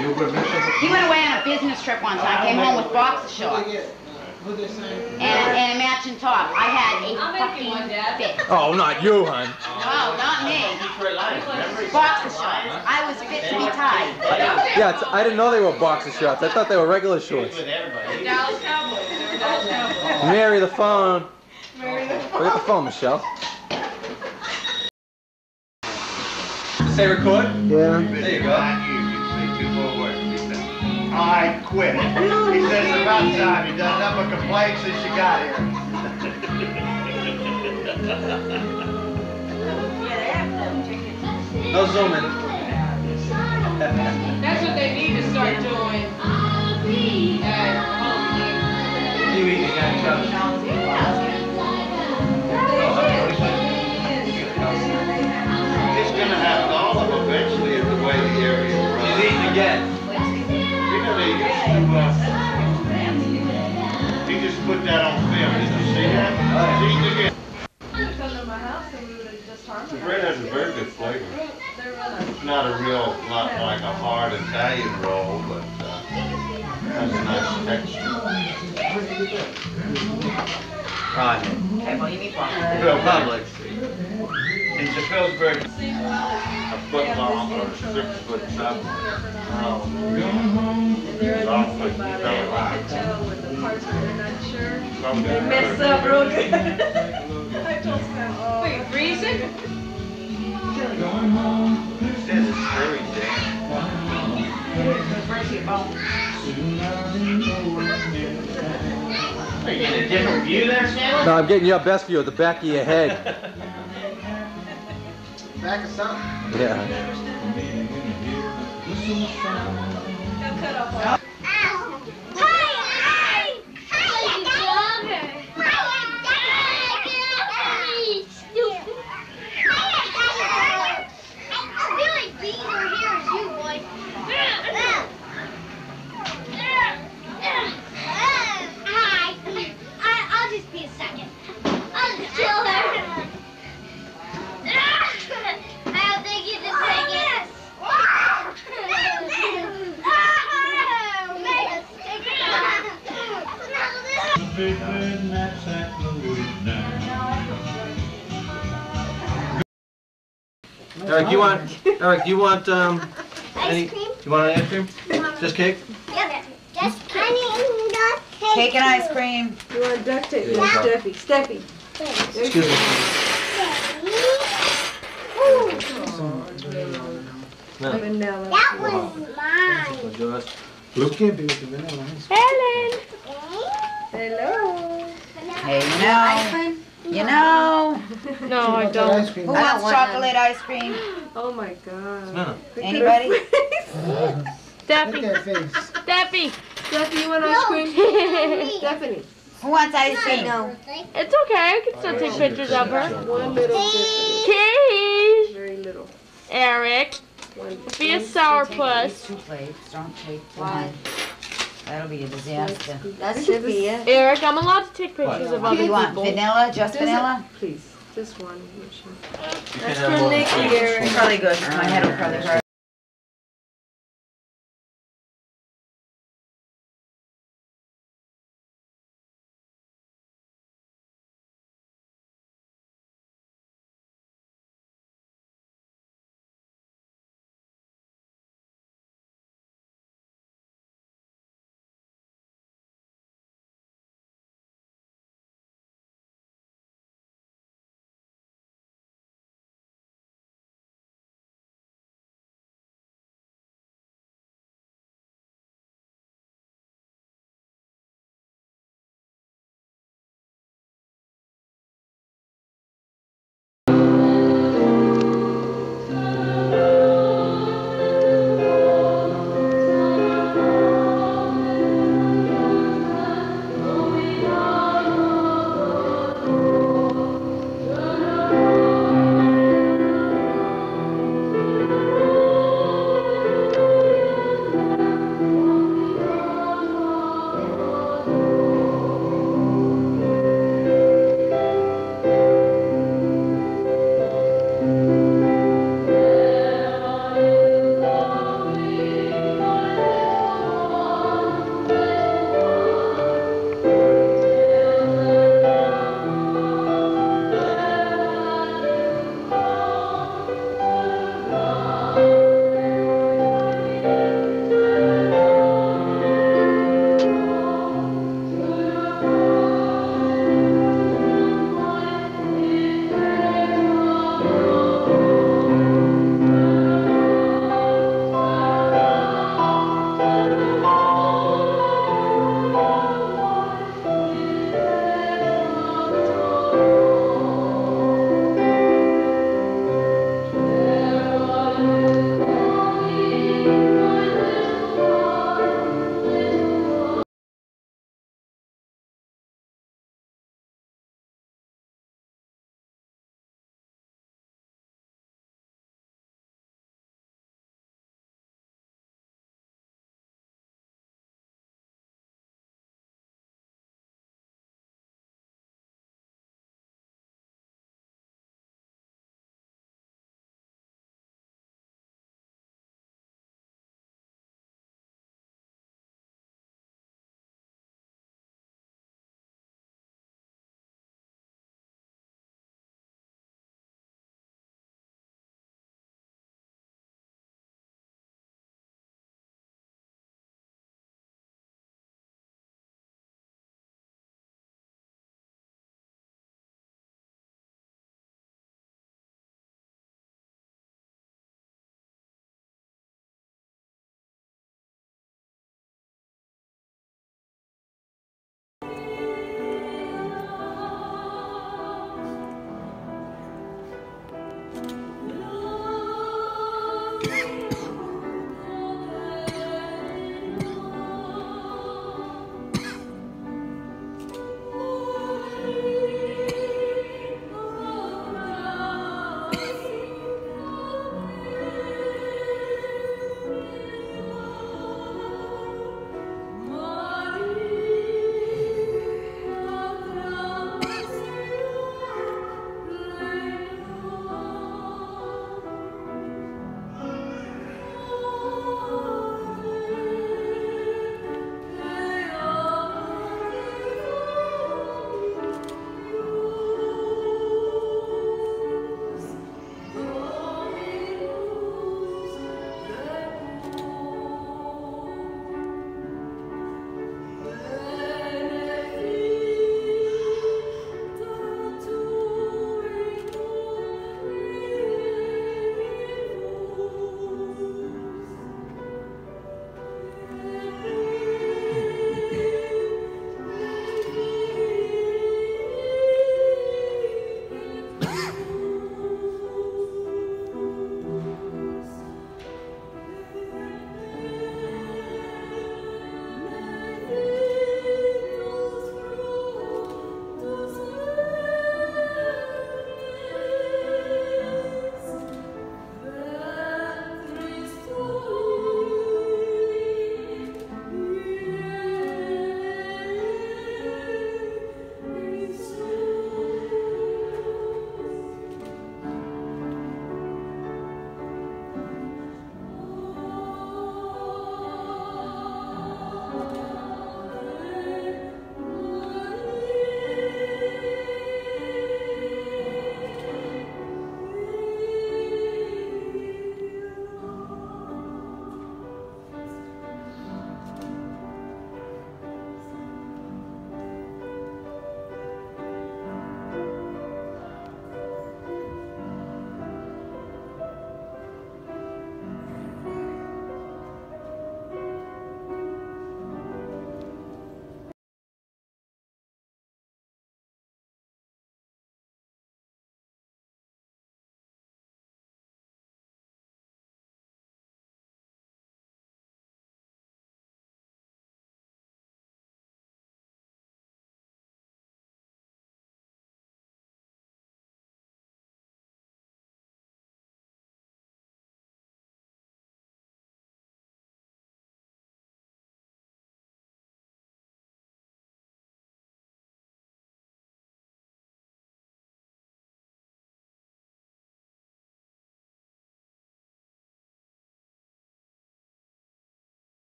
He went away on a business trip once, and I came home with boxer shorts. And a matching top. I had a fucking fit. Oh, not you, hon. No, not me. Boxer shorts. I was fit to be tied. Yeah, I didn't know they were boxer shorts. I thought they were regular shorts. Dallas Cowboys. They were Dallas Cowboys. Mary the phone. Look at the phone, Michelle. Say record? Yeah. There you go. I quit. He says it's about time. You've done enough of complaints since you got here. No zooming. That's what they need to start doing. You eat again, It's going to happen all of them eventually in the way the area runs. He's eating again. He just put that on film. Did you see that? He's eating again. The bread has a very good flavor. It's not a real, not like a hard Italian roll, but has a nice texture. Right. Okay, well, you need one. Public. It's a Pillsbury, a foot long or 6 foot 7. They messed up real good. I told Sam, wait, freezing? It says it's very damp. Are you getting a different view there, Sam? No, I'm getting your best view at the back of your head. Back of something? Yeah. Got cut off. Eric, you want Ice cream? You want any ice cream? Just cake? Yep. Just honey and cake. Cake and ice cream. You want duct tape? There you go. Steffi. Steffi. Excuse me. No. Vanilla. That was mine. Blue can't be with the vanilla. Helen. Hello. Hey, you know. No, I don't. Who wants chocolate ice cream? Oh my God. No. Anybody? Steffi. Steffi. Steffi, you want ice cream? Stephanie. Who wants ice cream? No. It's okay, I can still take pictures of her. One little Stephanie. Keys! Very little. Eric, One. be a sourpuss. 2 plates, don't take one. That'll be a disaster. That should be it. Eric, I'm allowed to take pictures of What do other you want? people. Vanilla? Just vanilla? Please, just one. That's for Nikki, Eric. Probably good. My head will probably hurt.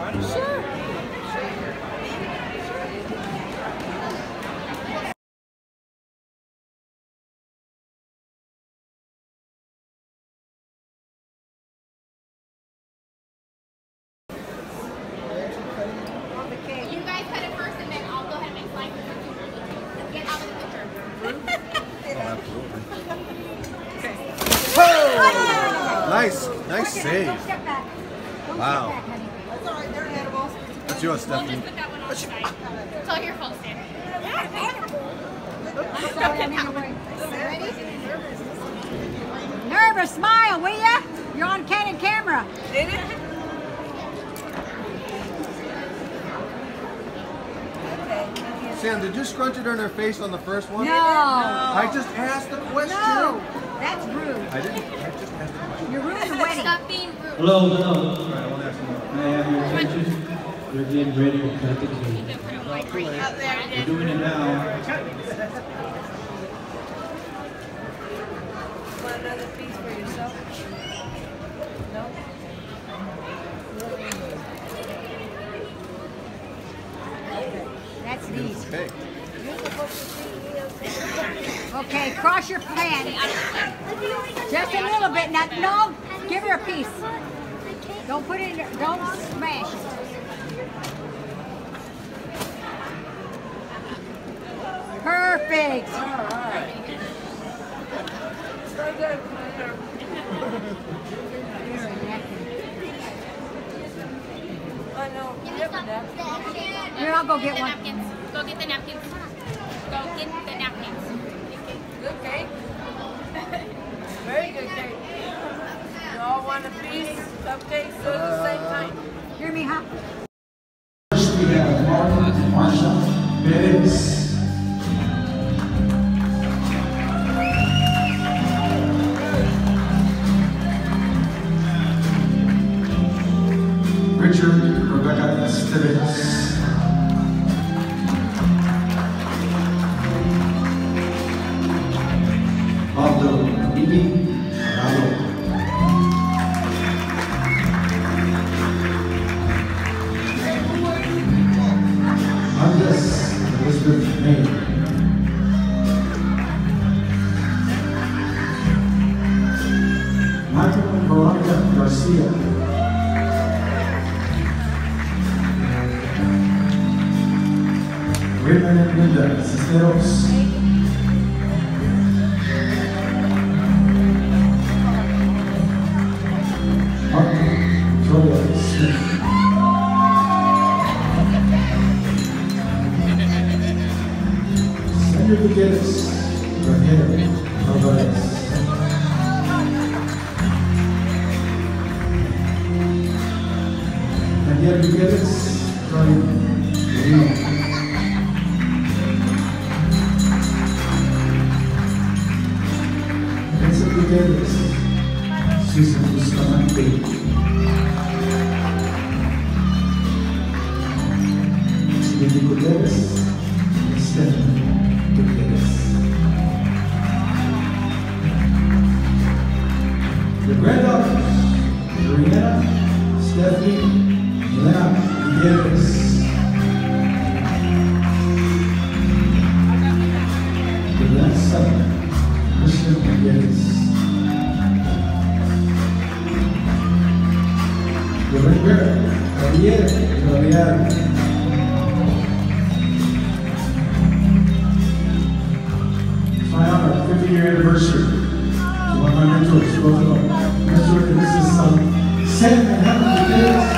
You guys cut it first and then I'll go ahead and make slices. Get out of the picture. Nice save. Wow. That's yours, We'll Stephanie. just put that one on the side. It's all your fault, Stan. Nervous, smile, will ya? You're on candid camera. Did it? Sam, did you scrunch it on her face on the first one? No. I just asked the question. No, that's rude. I didn't. I just asked the question. You ruined the wedding. Stop being rude. Hello. All right, I won't ask more. May I have your attention? We're getting ready to cut the cake. We're doing it now. Want another piece for yourself? No? That's neat. Okay. Okay, cross your pants. Just a little bit. No, give her a piece. Don't put it in, don't smash it. Perfect. I know. Here, I'll go get The one. napkins. Go get the napkins. Go get the napkins. Good cake. Very good cake. You all want a piece? Cupcakes at the same time. Hear me, huh? First we have Marsha Biggs. Richard Rebecca Stevens. Pablo Bibi Rado. Andres Elizabeth May. Michael Veronica Garcia. Raymond and Linda Cisneros. Martin Victoria Smith. Sandra Gutierrez, Raquel Alvarez. Daniel Gutierrez, Tony Lima. Vincent Gutierrez, Susan Bustamante. Cindy Gutierrez, Stephanie Gutierrez. The granddaughters, Mariana, Stephanie, Elena Gutierrez. The grandson, Christian Gutierrez. The great-grand, Javier Gabriel. It's my honor, 50-year anniversary to one of my mentors, both of them, Mr. and Mrs. Sam and Helen Gutierrez.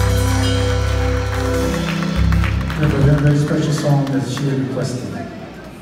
A very special song that she had requested.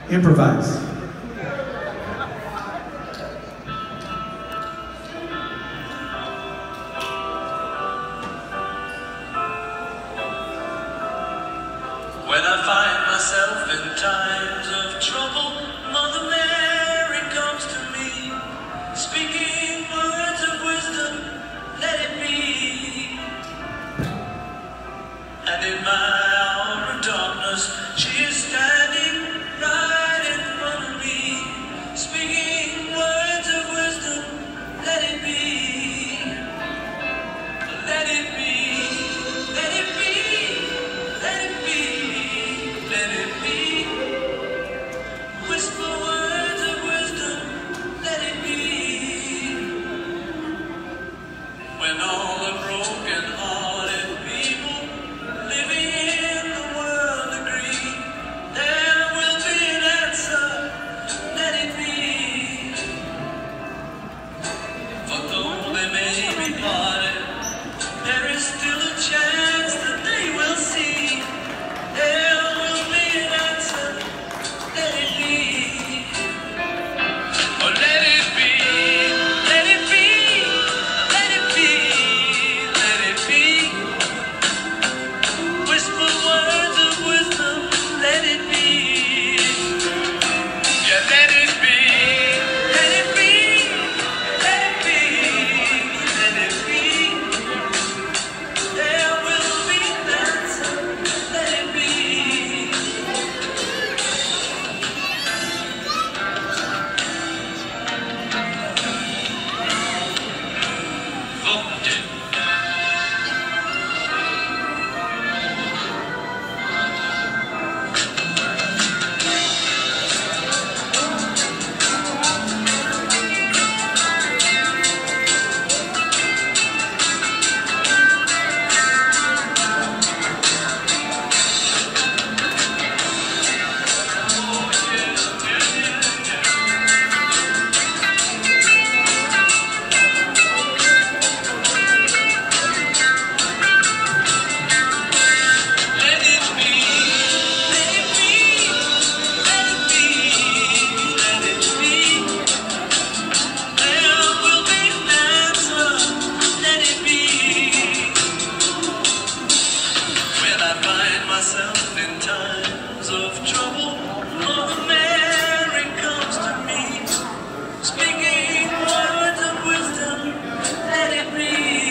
Improvise. When I find myself in times of trouble, Mother Mary comes to me, speaking words of wisdom, let it be. And in my hour of darkness, she is standing right in front of me, speaking words of wisdom, let it be. Let it be, let it be, let it be, let it be. Whisper words of wisdom, let it be. When all the broken-hearted people living in the world agree, there will be an answer, let it be. For though they may be parted, there is still a chance that they will see. There will be an answer, let it be. Oh, let it be, let it be, let it be, let it be. Whisper words of wisdom, let it be. Yeah, let it be, let it be, let it be, let it be. There will be an answer, let it be. Voted. Let it be, let it be, let it be, let it be. There will be an answer, let it be. When I find myself in times of trouble, Mother Mary comes to me, speaking words of wisdom, let it be.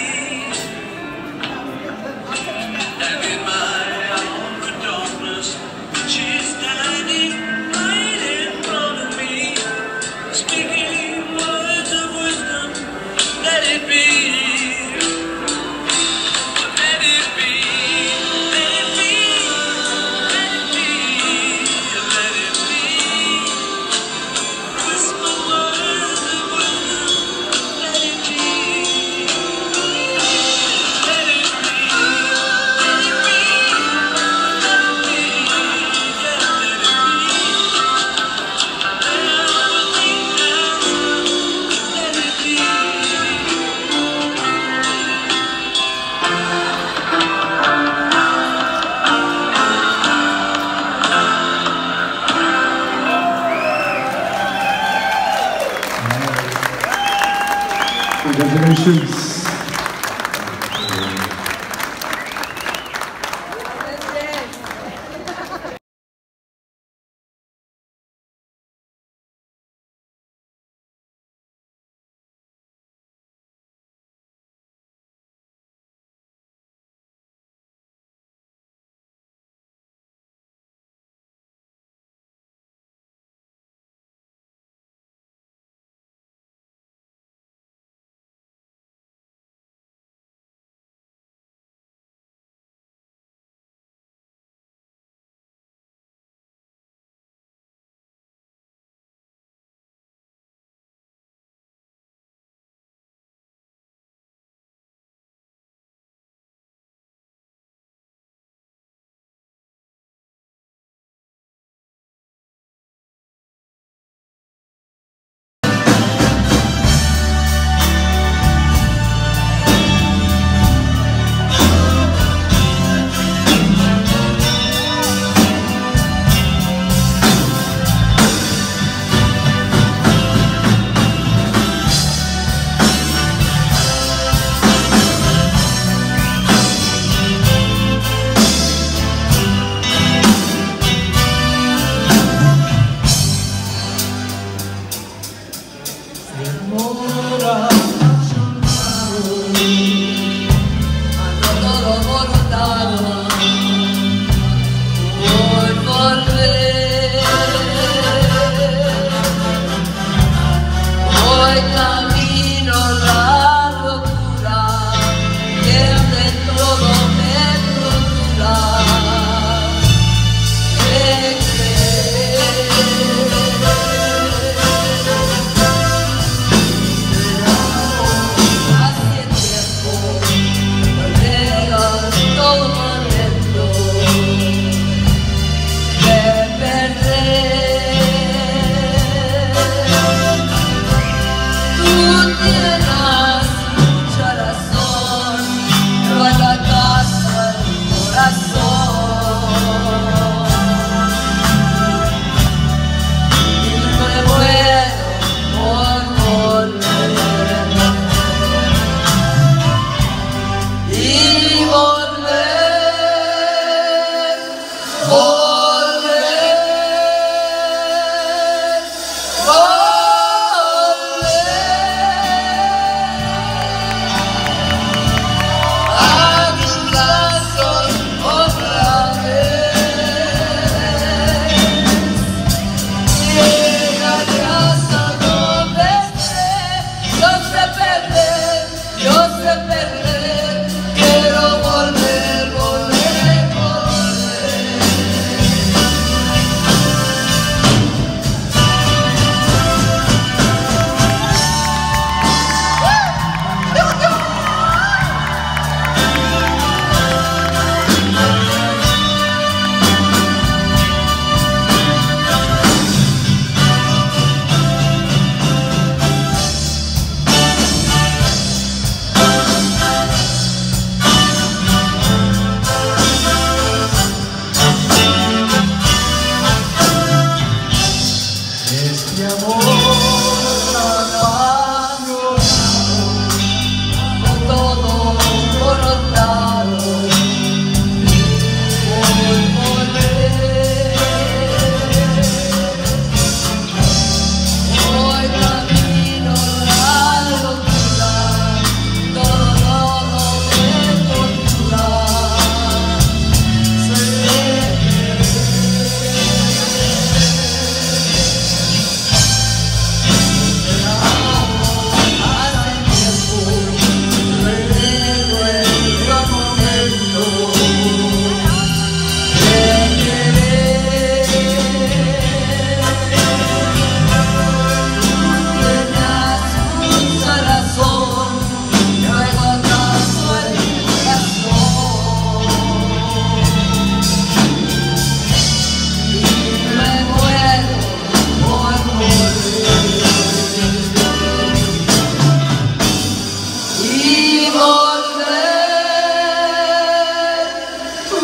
And in my hour of darkness, she's standing right in front of me, speaking words of wisdom, let it be. Let it be, let it be, let it be, let it be. Whisper words of wisdom, let it be. Let it be, let it be, let it be, yeah, let it be. There will be an answer, let it be. Congratulations.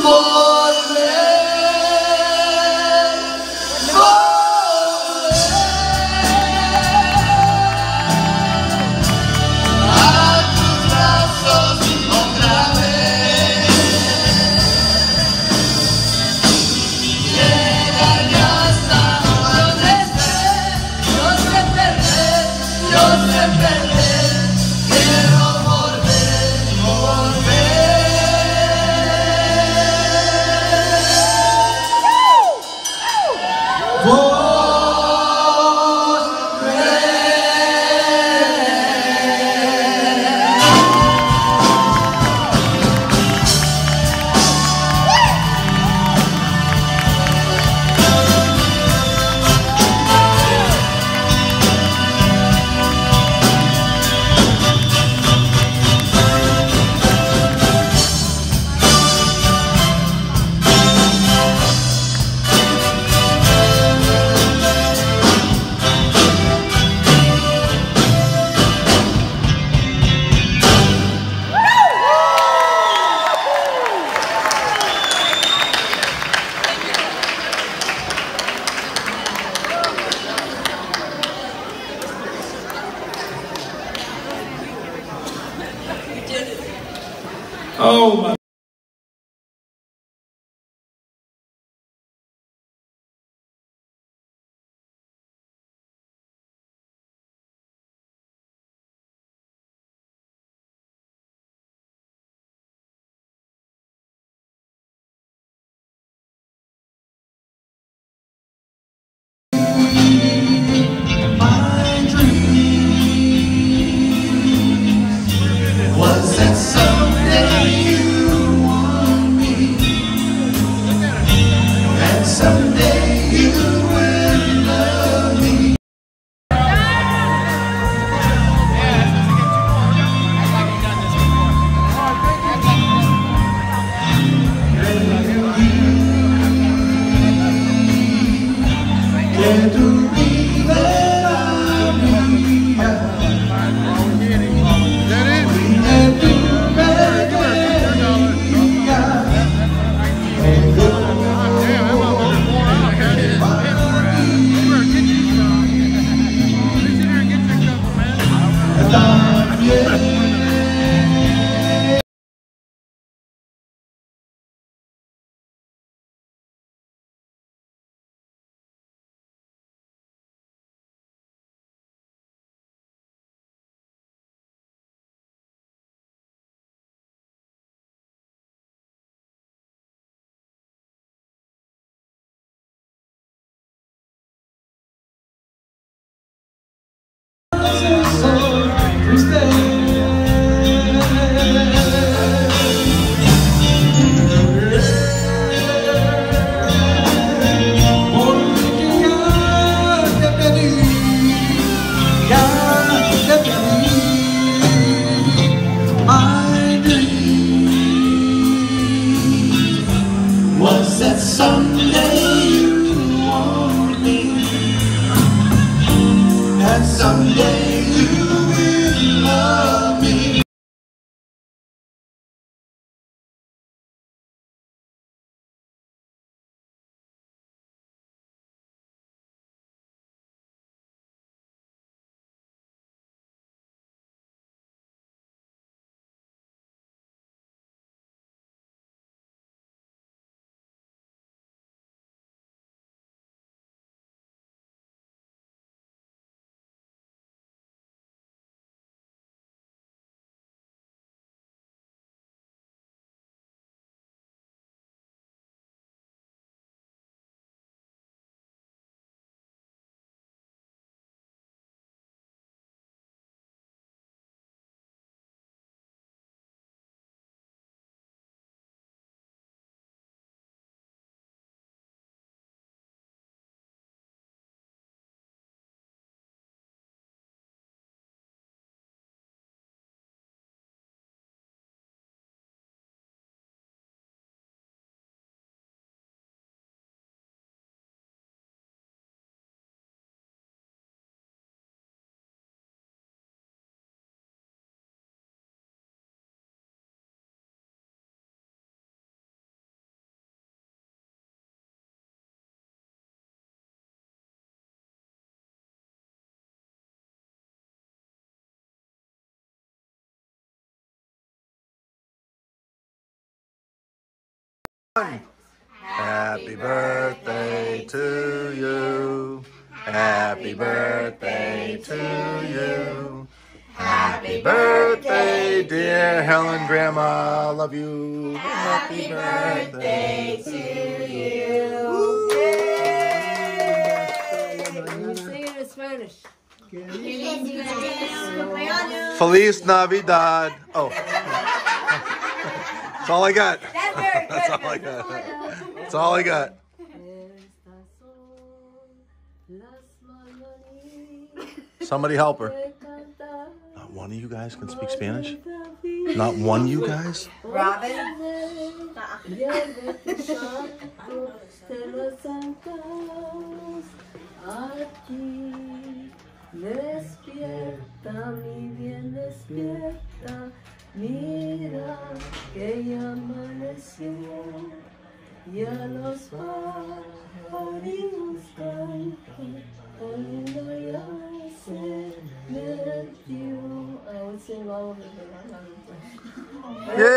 Oh my. Was that someday you want me, and someday you will love me. Was that someday you want me, and someday you will love me. Happy birthday to you. Happy birthday to you. Happy birthday, dear Helen Grandma. Love you. Happy birthday to you. You sing it in Spanish. Feliz Navidad. Oh. That's all I got. That's all I got. That's all I got. Somebody help her. Not one of you guys can speak Spanish? Not one of you guys? Robin? Despierta, mi bien, despierta, mira que ya amaneció, ya los pájaros cantan, cuando ya se metió. I would sing all of it, but I'm not going to.